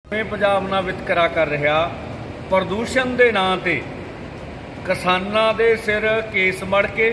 ਪੰਜਾਬ ਨਾਲ ਵਿਤਕਰਾ ਕਰ ਰਿਹਾ। ਪ੍ਰਦੂਸ਼ਣ ਦੇ ਨਾਂ ਤੇ ਕਿਸਾਨਾਂ ਦੇ ਸਿਰ ਕੇਸ ਮੜ ਕੇ,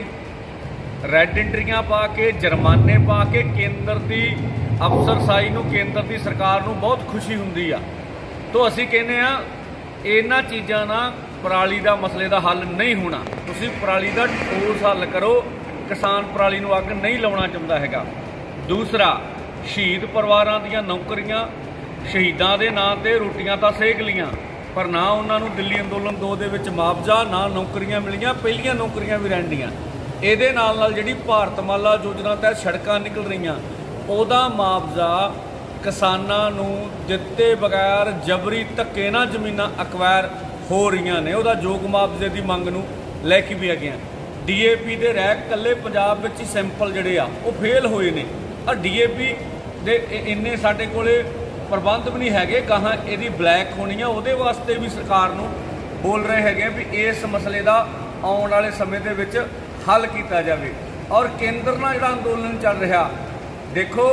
ਰੈੱਡ ਐਂਟਰੀਆਂ ਪਾ ਕੇ, ਜੁਰਮਾਨੇ ਪਾ ਕੇ ਕੇਂਦਰ ਦੀ ਅਫਸਰਸ਼ਾਹੀ ਨੂੰ, ਕੇਂਦਰ ਦੀ ਸਰਕਾਰ ਨੂੰ ਬਹੁਤ ਖੁਸ਼ੀ ਹੁੰਦੀ ਆ। तो ਅਸੀਂ ਕਹਿੰਦੇ ਆ ਇਹਨਾਂ ਚੀਜ਼ਾਂ ਨਾਲ ਪਰਾਲੀ ਦਾ ਮਸਲੇ ਦਾ ਹੱਲ ਨਹੀਂ ਹੋਣਾ। ਤੁਸੀਂ ਪਰਾਲੀ ਦਾ ਠੋਸ ਹੱਲ ਕਰੋ। ਕਿਸਾਨ ਪਰਾਲੀ ਨੂੰ ਅੱਗ ਨਹੀਂ ਲਾਉਣਾ ਚਾਹੁੰਦਾ ਹੈਗਾ। ਦੂਸਰਾ, ਸ਼ਹੀਦ ਪਰਿਵਾਰਾਂ ਦੀਆਂ ਨੌਕਰੀਆਂ, ਸ਼ਹੀਦਾਂ ਦੇ ਨਾਂ ਤੇ ਰੋਟੀਆਂ ਤਾਂ ਸੇਕ ਲੀਆਂ, ਪਰ ਨਾ ਉਹਨਾਂ ਨੂੰ ਦਿੱਲੀ ਅੰਦੋਲਨ 2 ਦੇ ਵਿੱਚ ਮੁਆਵਜ਼ਾ, ਨਾ ਨੌਕਰੀਆਂ ਮਿਲੀਆਂ, ਪਹਿਲੀਆਂ ਨੌਕਰੀਆਂ ਵੀ ਰਹਿਣ ਦੀਆਂ। ਇਹਦੇ ਨਾਲ ਜਿਹੜੀ ਭਾਰਤਮਾਲਾ ਯੋਜਨਾ ਤਹਿਤ ਸੜਕਾਂ ਨਿਕਲ ਰਹੀਆਂ, ਉਹਦਾ ਮੁਆਵਜ਼ਾ ਕਿਸਾਨਾਂ ਨੂੰ ਦਿੱਤੇ ਬਗੈਰ ਜਬਰੀ ਧੱਕੇ ਨਾਲ ਜ਼ਮੀਨਾਂ ਅਕਵਾਇਰ ਹੋ ਰਹੀਆਂ ਨੇ। ਉਹਦਾ ਯੋਗ ਮੁਆਵਜ਼ੇ ਦੀ ਮੰਗ ਨੂੰ ਲੈ ਕੇ ਵੀ ਹੈਗੇ ਆ। DAP ਦੇ ਰੈਕ ਇਕੱਲੇ ਪੰਜਾਬ ਵਿੱਚ ਹੀ ਸੈਂਪਲ ਜਿਹੜੇ ਆ ਉਹ ਫੇਲ ਹੋਏ ਨੇ। ਆ DAP ਦੇ ਇੰਨੇ ਸਾਡੇ ਕੋਲੇ ਪ੍ਰਬੰਧ ਵੀ ਨਹੀਂ ਹੈਗੇ। ਗਾਹਾਂ ਇਹਦੀ ਬਲੈਕ ਹੋਣੀ ਆ, ਉਹਦੇ ਵਾਸਤੇ ਵੀ ਸਰਕਾਰ ਨੂੰ ਬੋਲ ਰਹੇ ਹੈਗੇ ਵੀ ਇਸ ਮਸਲੇ ਦਾ ਆਉਣ ਵਾਲੇ ਸਮੇਂ ਦੇ ਵਿੱਚ ਹੱਲ ਕੀਤਾ ਜਾਵੇ। ਔਰ ਕੇਂਦਰ ਨਾਲ ਜਿਹੜਾ ਅੰਦੋਲਨ ਚੱਲ ਰਿਹਾ, ਦੇਖੋ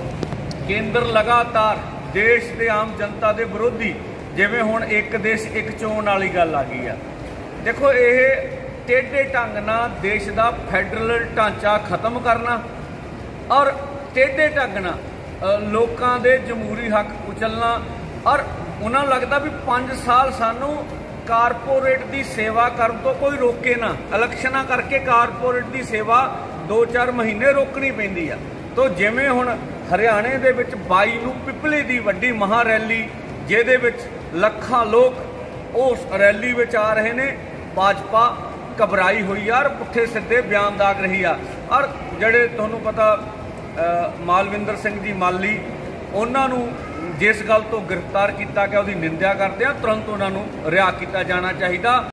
ਕੇਂਦਰ ਲਗਾਤਾਰ ਦੇਸ਼ ਦੇ ਆਮ ਜਨਤਾ ਦੇ ਵਿਰੋਧੀ, ਜਿਵੇਂ ਹੁਣ ਇੱਕ ਦੇਸ਼ ਇੱਕ ਚੋਣ ਵਾਲੀ ਗੱਲ ਆ ਗਈ ਆ। ਦੇਖੋ ਇਹ ਟੇਢੇ ਢੰਗ ਨਾਲ ਦੇਸ਼ ਦਾ ਫੈਡਰਲ ਢਾਂਚਾ ਖਤਮ ਕਰਨਾ ਔਰ ਟੇਢੇ ਢੰਗ ਨਾਲ ਲੋਕਾਂ ਦੇ ਜਮਹੂਰੀ ਹੱਕ ਕੁਚਲਣਾ। ਔਰ ਉਹਨਾਂ ਨੂੰ ਲੱਗਦਾ ਵੀ 5 ਸਾਲ ਸਾਨੂੰ ਕਾਰਪੋਰੇਟ ਦੀ ਸੇਵਾ ਕਰਨ ਤੋਂ ਕੋਈ ਰੋਕੇ ਨਾ। ਇਲੈਕਸ਼ਨਾਂ ਕਰਕੇ ਕਾਰਪੋਰੇਟ ਦੀ ਸੇਵਾ 2-4 ਮਹੀਨੇ ਰੋਕਣੀ ਪੈਂਦੀ ਆ। ਤੋ ਜਿਵੇਂ ਹੁਣ ਹਰਿਆਣੇ ਦੇ ਵਿੱਚ 22 ਨੂੰ ਪਿਪਲੀ ਦੀ ਵੱਡੀ ਮਹਾ ਰੈਲੀ, ਜਿਹਦੇ ਵਿੱਚ ਲੱਖਾਂ ਲੋਕ ਉਸ ਰੈਲੀ ਵਿੱਚ ਆ ਰਹੇ ਨੇ, ਭਾਜਪਾ ਘਬਰਾਈ ਹੋਈ ਆ ਔਰ ਪੁੱਠੇ ਸਿੱਧੇ ਬਿਆਨ ਦਾਗ ਰਹੀ ਆ। ਔਰ ਜਿਹੜੇ ਤੁਹਾਨੂੰ ਪਤਾ ਮਾਲਵਿੰਦਰ ਸਿੰਘ ਜੀ ਮਾਲੀ, ਉਹਨਾਂ ਨੂੰ ਜਿਸ ਗੱਲ ਤੋਂ ਗ੍ਰਿਫਤਾਰ ਕੀਤਾ ਗਿਆ ਉਹਦੀ ਨਿੰਦਿਆ ਕਰਦੇ ਆ। ਤੁਰੰਤ ਉਹਨਾਂ ਨੂੰ ਰਿਹਾ ਕੀਤਾ ਜਾਣਾ ਚਾਹੀਦਾ।